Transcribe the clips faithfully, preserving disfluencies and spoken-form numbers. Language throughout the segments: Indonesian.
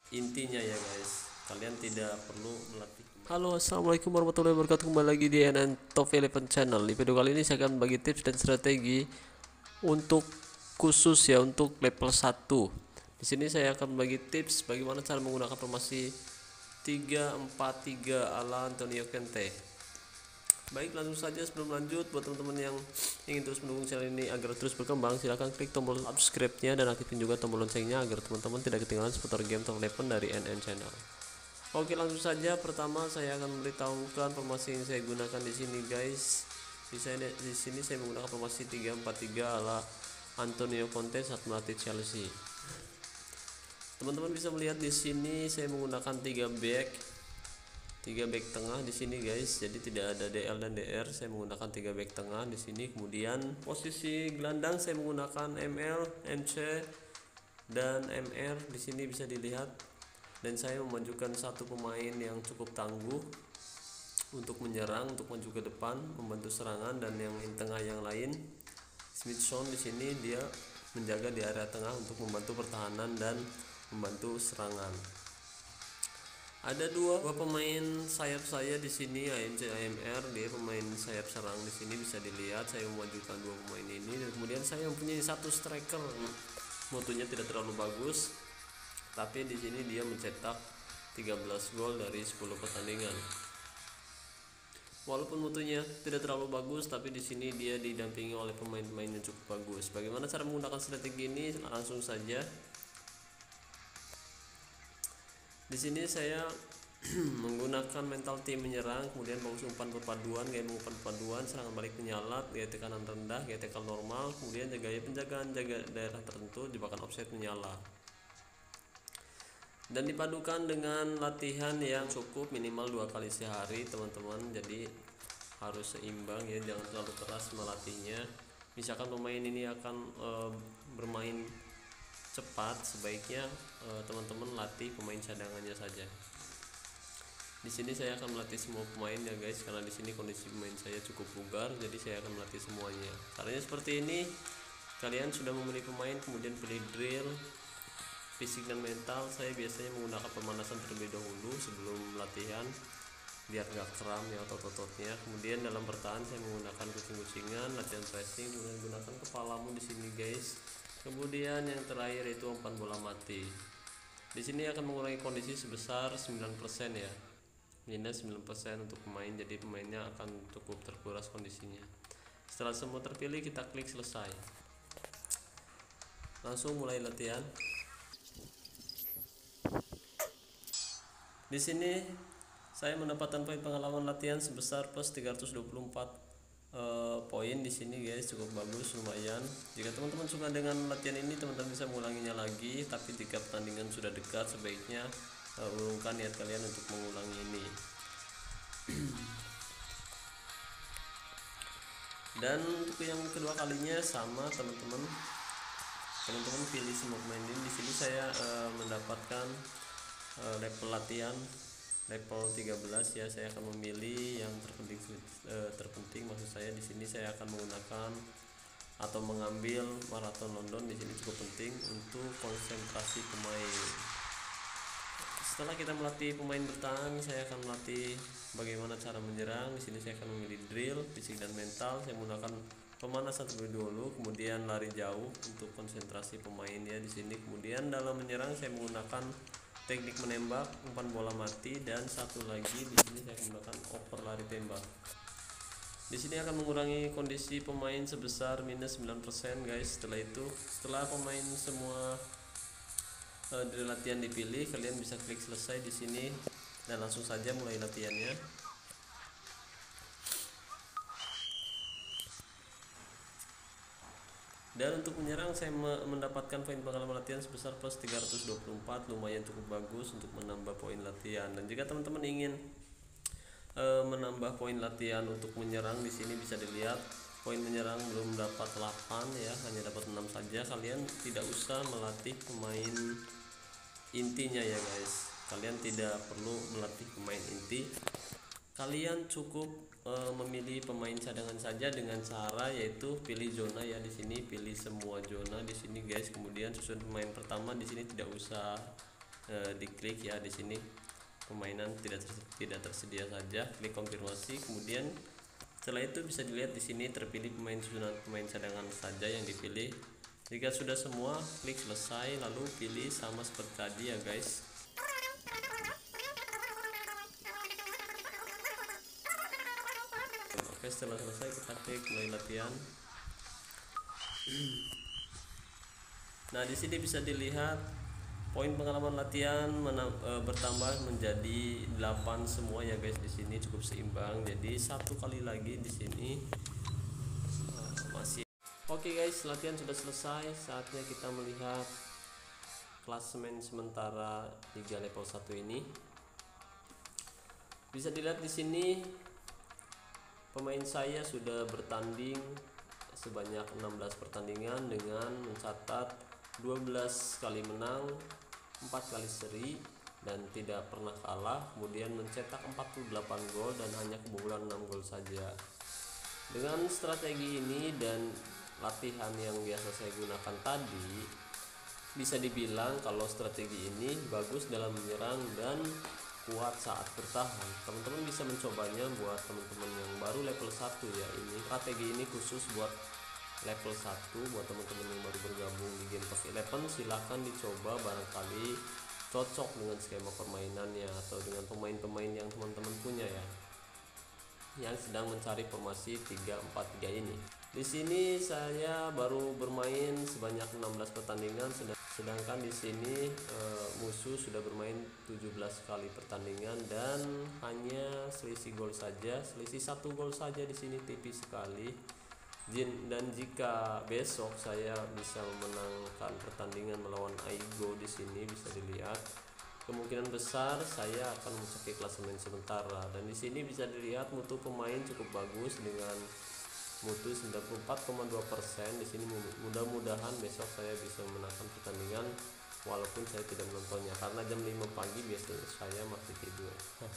intinya ya guys. Kalian tidak perlu melatih. Halo, assalamualaikum warahmatullahi wabarakatuh. Kembali lagi di N N Top Eleven Channel. Di video kali ini saya akan bagi tips dan strategi untuk khusus ya untuk level satu. Di sini saya akan bagi tips bagaimana cara menggunakan formasi tiga empat tiga ala Antonio Conte. Baik, langsung saja sebelum lanjut, buat teman-teman yang ingin terus mendukung channel ini agar terus berkembang, silahkan klik tombol subscribe-nya dan aktifin juga tombol loncengnya agar teman-teman tidak ketinggalan seputar game Top Eleven dari N N Channel. Oke, langsung saja. Pertama saya akan memberitahukan formasi yang saya gunakan di sini guys. Di sini, di sini saya menggunakan formasi tiga empat tiga ala Antonio Conte saat melatih Chelsea. Teman-teman bisa melihat di sini saya menggunakan tiga back. tiga back tengah di sini guys. Jadi tidak ada D L dan D R. Saya menggunakan tiga back tengah di sini. Kemudian posisi gelandang saya menggunakan M L, M C dan M R. Di sini bisa dilihat. Dan saya memajukan satu pemain yang cukup tangguh untuk menyerang, untuk maju ke depan, membantu serangan, dan yang di tengah yang lain Smithson di sini dia menjaga di area tengah untuk membantu pertahanan dan membantu serangan. Ada dua, dua pemain sayap saya di sini, A M C A M R, dia pemain sayap serang di sini bisa dilihat. Saya memajukan dua pemain ini dan kemudian saya mempunyai satu striker. Mutunya tidak terlalu bagus, tapi di sini dia mencetak tiga belas gol dari sepuluh pertandingan. Walaupun mutunya tidak terlalu bagus, tapi di sini dia didampingi oleh pemain-pemain yang cukup bagus. Bagaimana cara menggunakan strategi ini? Langsung saja. Di sini saya menggunakan mental team menyerang, kemudian bagus umpan perpaduan, gaya umpan perpaduan, serangan balik penyalat, gaya tekanan rendah, gaya tekan normal, kemudian gaya penjagaan jaga daerah tertentu, jebakan offset menyala. Dan dipadukan dengan latihan yang cukup minimal dua kali sehari teman-teman. Jadi harus seimbang ya, jangan terlalu keras melatihnya. Misalkan pemain ini akan e, bermain cepat, sebaiknya teman-teman latih pemain cadangannya saja. Di sini saya akan melatih semua pemain ya guys, karena di sini kondisi pemain saya cukup bugar, jadi saya akan melatih semuanya. Caranya seperti ini. Kalian sudah memilih pemain, kemudian pilih drill, fisik dan mental. Saya biasanya menggunakan pemanasan terlebih dahulu sebelum latihan biar gak kram ya otot-ototnya. Kemudian dalam bertahan saya menggunakan kucing-kucingan, latihan pressing, kemudian gunakan kepalamu di sini guys. Kemudian yang terakhir itu umpan bola mati. Di sini akan mengurangi kondisi sebesar sembilan persen ya. Minus sembilan persen untuk pemain, jadi pemainnya akan cukup terkuras kondisinya. Setelah semua terpilih, kita klik selesai. Langsung mulai latihan. Di sini saya mendapatkan poin pengalaman latihan sebesar plus tiga ratus dua puluh empat Uh, poin di sini guys, cukup bagus, lumayan. Jika teman-teman suka dengan latihan ini, teman-teman bisa mengulanginya lagi. Tapi jika pertandingan sudah dekat, sebaiknya uh, urungkan niat kalian untuk mengulangi ini. Dan untuk yang kedua kalinya sama teman-teman. Teman-teman pilih semua pemain ini. Di sini saya uh, mendapatkan uh, level latihan level tiga belas ya. Saya akan memilih yang terpenting eh, terpenting maksud saya di sini saya akan menggunakan atau mengambil maraton London. Di sini cukup penting untuk konsentrasi pemain. Setelah kita melatih pemain bertahan, saya akan melatih bagaimana cara menyerang. Di sini saya akan memilih drill, fisik dan mental. Saya menggunakan pemanasan terlebih dahulu, kemudian lari jauh untuk konsentrasi pemain ya di sini. Kemudian dalam menyerang saya menggunakan teknik menembak, umpan bola mati, dan satu lagi di sini saya menggunakan over lari tembak. Di sini akan mengurangi kondisi pemain sebesar minus sembilan persen guys. Setelah itu, setelah pemain semua uh, dari latihan dipilih, kalian bisa klik selesai di sini dan langsung saja mulai latihannya. Dan untuk menyerang saya mendapatkan poin pengalaman latihan sebesar plus tiga ratus dua puluh empat, lumayan cukup bagus untuk menambah poin latihan. Dan jika teman-teman ingin e, menambah poin latihan untuk menyerang, di sini bisa dilihat poin menyerang belum dapat delapan ya, hanya dapat enam saja. Kalian tidak usah melatih pemain intinya ya guys. Kalian tidak perlu melatih pemain inti. Kalian cukup e, memilih pemain cadangan saja dengan cara yaitu pilih zona ya. Di sini pilih semua zona di sini guys. Kemudian susun pemain pertama, di sini tidak usah e, diklik ya. Di sini permainan tidak ter, tidak tersedia saja, klik konfirmasi. Kemudian setelah itu bisa dilihat di sini terpilih pemain susunan pemain cadangan saja yang dipilih. Jika sudah semua, klik selesai, lalu pilih sama seperti tadi ya guys. Oke, setelah selesai kita klik mulai latihan. Nah, di sini bisa dilihat poin pengalaman latihan mena, e, bertambah menjadi delapan semua ya guys. Di sini cukup seimbang. Jadi satu kali lagi di sini e, masih. Oke guys, latihan sudah selesai. Saatnya kita melihat klasemen sementara Liga level satu ini. Bisa dilihat di sini pemain saya sudah bertanding sebanyak enam belas pertandingan dengan mencatat dua belas kali menang, empat kali seri dan tidak pernah kalah. Kemudian mencetak empat puluh delapan gol dan hanya kebobolan enam gol saja. Dengan strategi ini dan latihan yang biasa saya gunakan tadi, bisa dibilang kalau strategi ini bagus dalam menyerang dan kuat saat bertahan. Teman-teman bisa mencobanya buat teman-teman yang baru level satu ya. Ini strategi ini khusus buat level satu. Buat teman-teman yang baru bergabung di Game of Eleven, silahkan dicoba, barangkali cocok dengan skema permainannya atau dengan pemain-pemain yang teman-teman punya ya, yang sedang mencari formasi tiga empat tiga ini. Di sini saya baru bermain sebanyak enam belas pertandingan, sedangkan di sini e, musuh sudah bermain tujuh belas kali pertandingan dan hanya selisih gol saja, selisih satu gol saja di sini, tipis sekali. Dan jika besok saya bisa memenangkan pertandingan melawan Aigo di sini, bisa dilihat kemungkinan besar saya akan mencapai klasemen sementara. Dan di sini bisa dilihat mutu pemain cukup bagus dengan mutu sembilan puluh empat koma dua persen. Di sini mudah-mudahan besok saya bisa memenangkan pertandingan walaupun saya tidak menontonnya karena jam lima pagi biasanya saya masih tidur.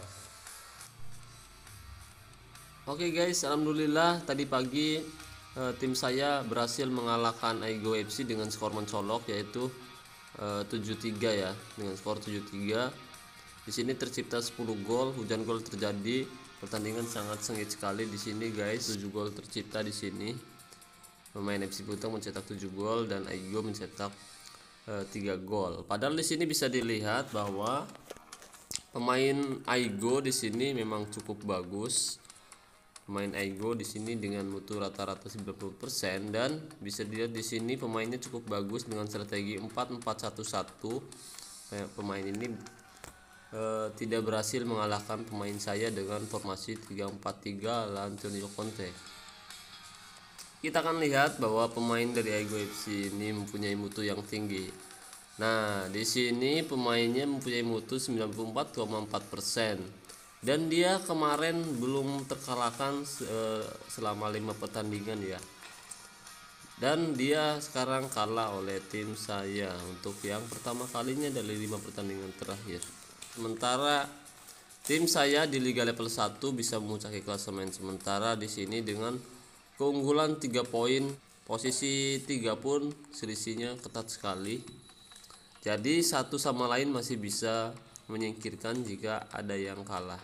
Oke guys, alhamdulillah tadi pagi eh, tim saya berhasil mengalahkan Aigo F C dengan skor mencolok, yaitu eh, tujuh tiga ya, dengan skor tujuh tiga. Di sini tercipta sepuluh gol, hujan gol terjadi. Pertandingan sangat sengit sekali di sini guys. tujuh gol tercipta di sini. Pemain F C Putang mencetak tujuh gol dan Aigo mencetak e, tiga gol. Padahal di sini bisa dilihat bahwa pemain Aigo di sini memang cukup bagus. Pemain Aigo di sini dengan mutu rata-rata sembilan puluh persen dan bisa dilihat di sini pemainnya cukup bagus dengan strategi empat empat satu satu. Pemain ini Uh, tidak berhasil mengalahkan pemain saya dengan formasi tiga empat tiga ala Antonio Conte. Kita akan lihat bahwa pemain dari Aigo F C ini mempunyai mutu yang tinggi. Nah, di sini pemainnya mempunyai mutu sembilan puluh empat koma empat persen dan dia kemarin belum terkalahkan uh, selama lima pertandingan ya. Dan dia sekarang kalah oleh tim saya untuk yang pertama kalinya dari lima pertandingan terakhir. Sementara tim saya di Liga level satu bisa memuncaki klasemen sementara di sini dengan keunggulan tiga poin. Posisi tiga pun selisihnya ketat sekali. Jadi satu sama lain masih bisa menyingkirkan jika ada yang kalah.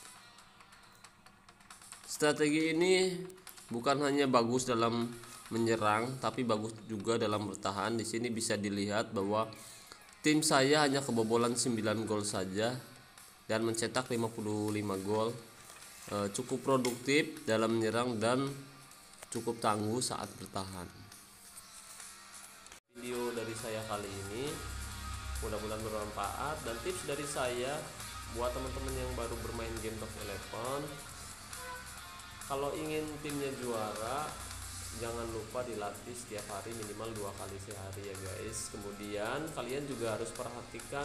Strategi ini bukan hanya bagus dalam menyerang tapi bagus juga dalam bertahan. Di sini bisa dilihat bahwa tim saya hanya kebobolan sembilan gol saja dan mencetak lima puluh lima gol. E, cukup produktif dalam menyerang dan cukup tangguh saat bertahan. Video dari saya kali ini mudah-mudahan bermanfaat, dan tips dari saya buat teman-teman yang baru bermain Game of Eleven, kalau ingin timnya juara jangan lupa dilatih setiap hari minimal dua kali sehari ya guys. Kemudian kalian juga harus perhatikan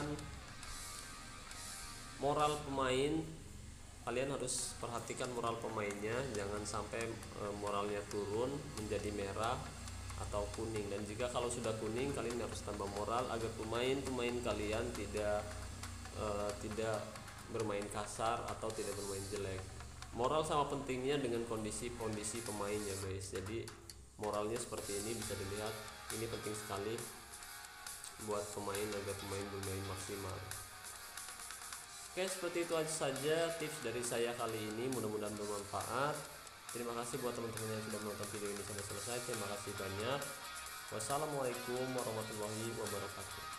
moral pemain. Kalian harus perhatikan moral pemainnya, jangan sampai e, moralnya turun menjadi merah atau kuning. Dan jika kalau sudah kuning, kalian harus tambah moral agar pemain-pemain kalian tidak e, tidak bermain kasar atau tidak bermain jelek. Moral sama pentingnya dengan kondisi-kondisi pemain ya guys. Jadi moralnya seperti ini bisa dilihat, ini penting sekali. buat pemain agar pemain bermain maksimal. Oke, seperti itu aja saja tips dari saya kali ini, mudah-mudahan bermanfaat. Terima kasih buat teman-teman yang sudah menonton video ini sampai selesai. Terima kasih banyak. Wassalamualaikum warahmatullahi wabarakatuh.